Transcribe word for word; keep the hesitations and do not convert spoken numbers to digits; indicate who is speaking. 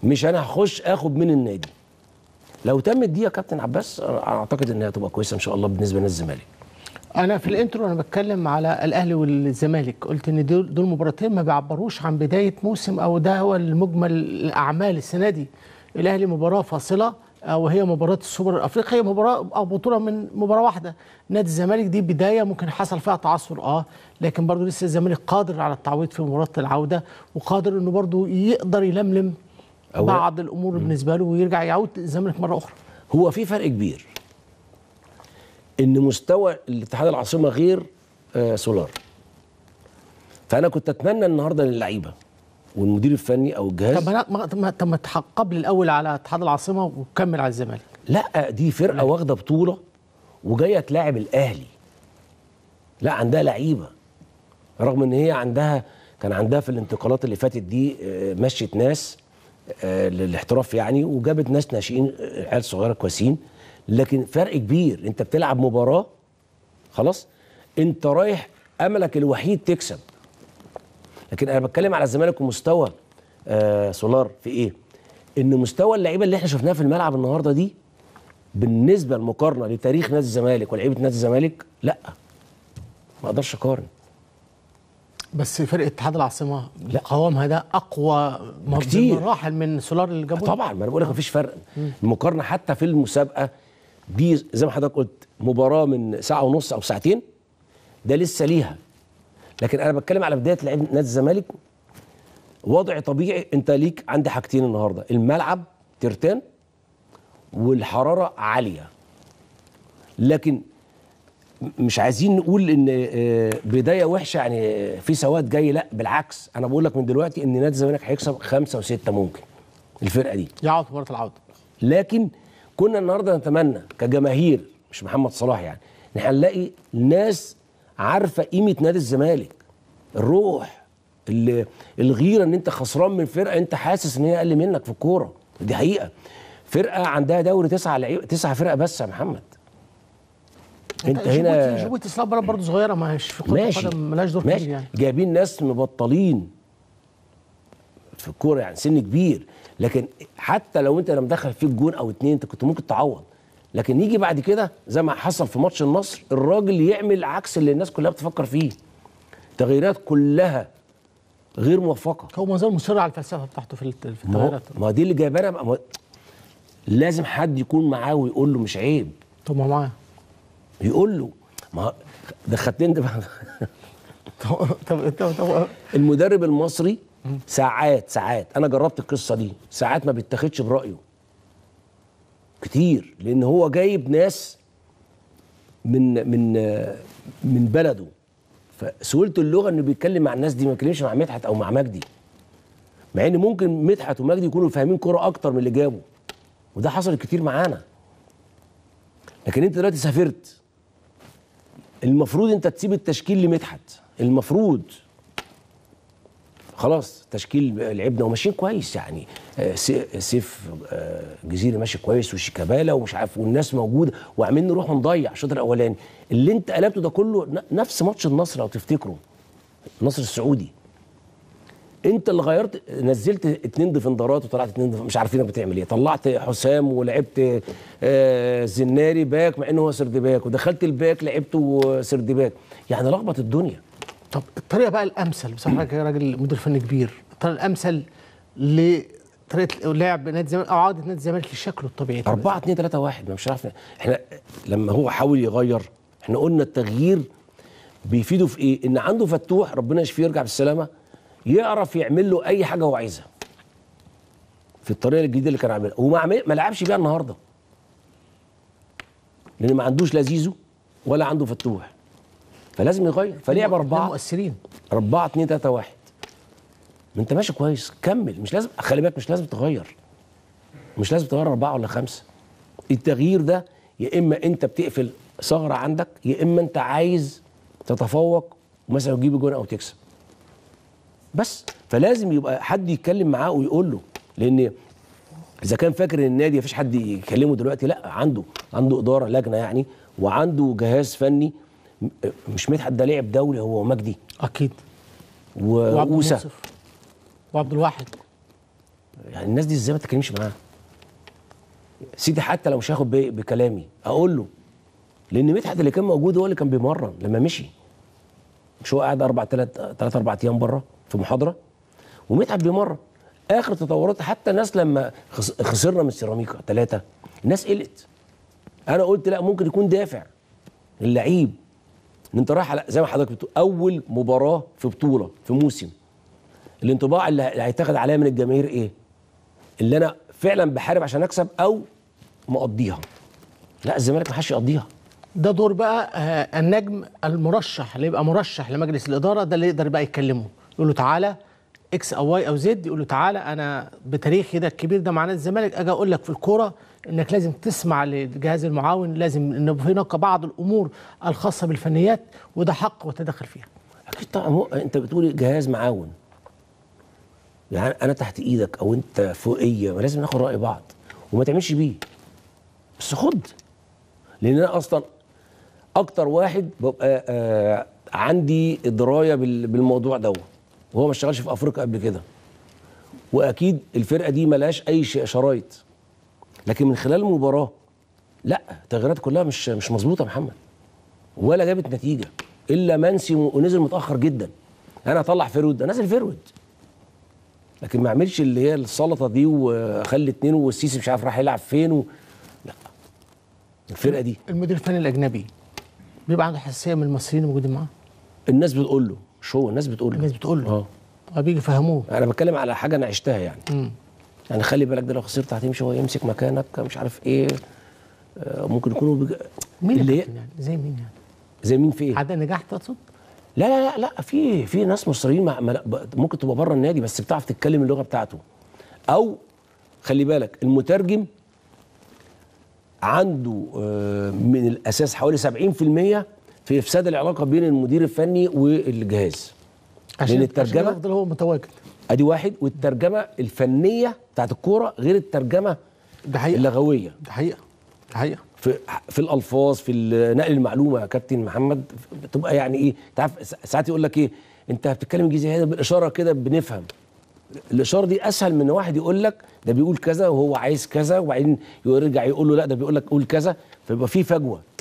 Speaker 1: مش انا هخش اخد من النادي. لو تمت دي يا كابتن عباس اعتقد انها هتبقى كويسه ان شاء الله بالنسبه لنادي الزمالك.
Speaker 2: انا في الانترو انا بتكلم على الاهلي والزمالك، قلت ان دول دول مباراتين ما بيعبروش عن بدايه موسم، او ده هو المجمل الاعمال السنه دي. الاهلي مباراه فاصله، او هي مباراه السوبر الافريقي، هي مباراه او بطوله من مباراه واحده. نادي الزمالك دي بدايه ممكن حصل فيها تعثر اه، لكن برضه لسه الزمالك قادر على التعويض في مباراه العوده، وقادر انه برضه يقدر يلملم بعض الامور بالنسبه له ويرجع يعود الزمالك مره اخرى.
Speaker 1: هو في فرق كبير ان مستوى الاتحاد العاصمه غير آه سولار. فانا كنت اتمنى النهارده للعيبه والمدير الفني او الجهاز.
Speaker 2: طب ما طب ما قبل الاول على اتحاد العاصمه وكمل على الزمالك.
Speaker 1: لا دي فرقه لا. واخده بطوله وجايه تلاعب الاهلي. لا عندها لعيبه، رغم ان هي عندها كان عندها في الانتقالات اللي فاتت دي آه مشيت ناس آه للاحتراف يعني، وجابت ناس ناشئين عيال صغيره كويسين، لكن فرق كبير. انت بتلعب مباراه خلاص انت رايح املك الوحيد تكسب. لكن انا بتكلم على الزمالك ومستوى آه سولار في ايه؟ ان مستوى اللعيبه اللي احنا شفناها في الملعب النهارده دي بالنسبه المقارنه لتاريخ نادي الزمالك ولعيبه نادي الزمالك لا ما اقدرش اقارن.
Speaker 2: بس فرقه اتحاد العاصمه قوامها ده اقوى
Speaker 1: كتير
Speaker 2: بمراحل من سولار اللي جابوه.
Speaker 1: طبعا ما انا بقول لك مفيش فرق. المقارنه حتى في المسابقه دي زي ما حضرتك قلت مباراه من ساعه ونص او ساعتين ده لسه ليها. لكن انا بتكلم على بدايه لعيبه نادي الزمالك وضع طبيعي. انت ليك عندي حاجتين النهارده، الملعب ترتان والحراره عاليه، لكن مش عايزين نقول ان بدايه وحشه يعني في سواد جاي، لا بالعكس. انا بقول لك من دلوقتي ان نادي الزمالك هيكسب خمسه وسته ممكن الفرقه دي
Speaker 2: يعود مباراه العوده.
Speaker 1: لكن كنا النهارده نتمنى كجماهير مش محمد صلاح يعني ان احنا نلاقي ناس عارفه قيمه نادي الزمالك، الروح الغيره ان انت خسران من فرقه انت حاسس ان هي اقل منك في الكوره. دي حقيقه. فرقه عندها دوري تسعه لعيبه تسعه فرقه بس يا محمد.
Speaker 2: انت, انت هنا جيبوتي اصلا بلد برضه صغيره مش في كره القدم مالهاش دور كبير يعني.
Speaker 1: جايبين ناس مبطلين في الكوره يعني سن كبير، لكن حتى لو انت لما دخل فيك جون او اتنين انت كنت ممكن تعوض. لكن يجي بعد كده زي ما حصل في ماتش النصر الراجل يعمل عكس اللي الناس كلها بتفكر فيه، تغييرات كلها غير موفقه.
Speaker 2: هو ما زال مصر على الفلسفه بتاعته في التغييرات.
Speaker 1: ما دي اللي جايبانا، لازم حد يكون معاه ويقول له مش عيب.
Speaker 2: طب ما معاه
Speaker 1: يقول له ما دخلتني انت
Speaker 2: طب طب
Speaker 1: المدرب المصري ساعات ساعات انا جربت القصه دي، ساعات ما بيتاخدش برايه كتير لان هو جايب ناس من من من بلده، فسهوله اللغه انه بيتكلم مع الناس دي ما بيتكلمش مع مدحت او مع مجدي، مع ان ممكن مدحت ومجدي يكونوا فاهمين كوره اكتر من اللي جابه، وده حصل كتير معانا. لكن انت دلوقتي سافرت المفروض انت تسيب التشكيل لمدحت، المفروض خلاص تشكيل لعبنا وماشيين كويس يعني سيف جزيري ماشي كويس وشيكابالا ومش عارف والناس موجوده وعمالين نروح نضيع الشوط الاولاني. اللي انت قلبته ده كله نفس ماتش النصر لو تفتكروا، النصر السعودي انت اللي غيرت، نزلت اتنين ديفندرات وطلعت اتنين ديفندرات مش عارفين بتعمل ايه، طلعت حسام ولعبت آه زناري باك مع انه هو سرد باك، ودخلت الباك لعبته سرد باك، يعني لخبط الدنيا.
Speaker 2: طب الطريقه بقى الامثل بصراحه راجل مدير فني كبير، الطريقه الامثل لطريقه لعب نادي الزمالك او عوده نادي الزمالك لشكله الطبيعي
Speaker 1: أربعة اتنين تلاتة واحد. مش عارف احنا لما هو حاول يغير احنا قلنا التغيير بيفيده في ايه؟ ان عنده فتوح ربنا يشفيه يرجع بالسلامه يعرف يعمل له اي حاجه هو عايزها في الطريقه الجديده اللي كان عاملها، وما ما لعبش بيها النهارده لان ما عندوش لا زيزو ولا عنده فتوح، فلازم يغير. فلعب اربعه
Speaker 2: مؤثرين
Speaker 1: أربعة اتنين تلاتة واحد. ما انت ماشي كويس كمل، مش لازم خلي بالك مش لازم تغير، مش لازم تغير اربعه ولا خمسه. التغيير ده يا اما انت بتقفل ثغره عندك يا اما انت عايز تتفوق ومثلا تجيب جون او تكسب بس. فلازم يبقى حد يتكلم معاه ويقول له، لان اذا كان فاكر ان النادي مفيش حد يكلمه دلوقتي، لا عنده عنده اداره لجنه يعني وعنده جهاز فني. مش مدحت ده لعب دولي هو ومجدي
Speaker 2: اكيد
Speaker 1: وموسى
Speaker 2: وعبد الواحد
Speaker 1: يعني الناس دي ازاي ما تتكلمش معاها؟ سيدي حتى لو مش هاخد بكلامي اقول له، لان مدحت اللي كان موجود هو اللي كان بيمرن لما مشي. مش هو قاعد اربع ثلاث ثلاث اربع ايام بره في محاضره ومدحت بيمرن. اخر تطورات حتى الناس لما خسرنا من سيراميكا ثلاثه الناس قلقت. انا قلت لا، ممكن يكون دافع اللعيب ان انت رايح على زي ما حضرتك بتقول اول مباراه في بطوله في موسم. الانطباع اللي هيتاخد عليا من الجماهير ايه؟ اللي انا فعلا بحارب عشان اكسب او مقضيها. لا، الزمالك ما حدش يقضيها.
Speaker 2: ده دور بقى آه النجم المرشح اللي يبقى مرشح لمجلس الاداره، ده اللي يقدر بقى يكلمه يقول له تعالى اكس او واي او زد، يقول له تعالى انا بتاريخي ده الكبير ده مع نادي الزمالك اجي اقول لك في الكوره انك لازم تسمع للجهاز المعاون، لازم ان هناك بعض الامور الخاصه بالفنيات وده حق وتدخل فيها.
Speaker 1: اكيد طبعا. انت بتقول جهاز معاون، يعني انا تحت ايدك او انت فوقيه، لازم ناخد راي بعض وما تعملش بيه، بس خد. لان انا اصلا اكتر واحد ببقى آه عندي درايه بالموضوع ده، وهو ما اشتغلش في افريقيا قبل كده، واكيد الفرقه دي ملهاش اي شرايط، لكن من خلال المباراه لا، التغييرات كلها مش مش مظبوطه يا محمد، ولا جابت نتيجه الا منسي ونزل متاخر جدا. انا اطلع فيرود، ده نازل فيرود، لكن ما اعملش اللي هي السلطه دي واخلي اتنين والسيسي مش عارف راح يلعب فين و... لا، الفرقه دي
Speaker 2: المدير الفني الاجنبي بيبقى عنده حساسيه من المصريين الموجودين معاه.
Speaker 1: الناس بتقول له، مش هو، الناس بتقول له
Speaker 2: الناس بتقول له
Speaker 1: اه
Speaker 2: اه بيجي يفهموه.
Speaker 1: انا بتكلم على حاجه انا عشتها يعني.
Speaker 2: امم
Speaker 1: يعني خلي بالك ده لو خسرت هتمشي، هو يمسك مكانك مش عارف ايه. آه ممكن يكونوا بج...
Speaker 2: مين
Speaker 1: اللي
Speaker 2: يعني زي مين يعني؟
Speaker 1: زي مين في ايه؟
Speaker 2: عدد نجاح تقصد؟
Speaker 1: لا لا لا لا، في في ناس مصريين مع... ممكن تبقى بره النادي بس بتعرف تتكلم اللغه بتاعته. او خلي بالك المترجم عنده آه من الاساس حوالي سبعين في المية في افساد العلاقه بين المدير الفني والجهاز،
Speaker 2: عشان
Speaker 1: الترجمه
Speaker 2: عشان يفضل هو متواجد.
Speaker 1: ادي واحد، والترجمه الفنيه بتاعت الكوره غير الترجمه
Speaker 2: ده حقيقه
Speaker 1: اللغويه.
Speaker 2: ده حقيقه ده حقيقه
Speaker 1: في في الالفاظ، في نقل المعلومه يا كابتن محمد، بتبقى يعني ايه، انت عارف ساعات يقول لك ايه، انت بتتكلم انجليزي هذا بالاشاره كده بنفهم. الاشاره دي اسهل من واحد يقول لك ده بيقول كذا وهو عايز كذا، وبعدين يرجع يقول له لا ده بيقول لك قول كذا، فيبقى في فجوه.